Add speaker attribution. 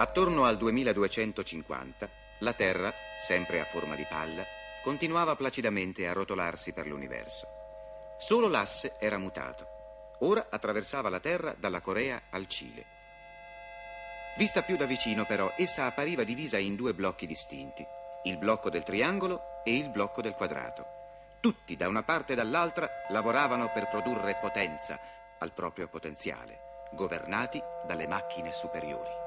Speaker 1: Attorno al 2250, la Terra, sempre a forma di palla, continuava placidamente a rotolarsi per l'universo. Solo l'asse era mutato. Ora attraversava la Terra dalla Corea al Cile. Vista più da vicino, però, essa appariva divisa in due blocchi distinti, il blocco del triangolo e il blocco del quadrato. Tutti, da una parte e dall'altra, lavoravano per produrre potenza al proprio potenziale, governati dalle macchine superiori.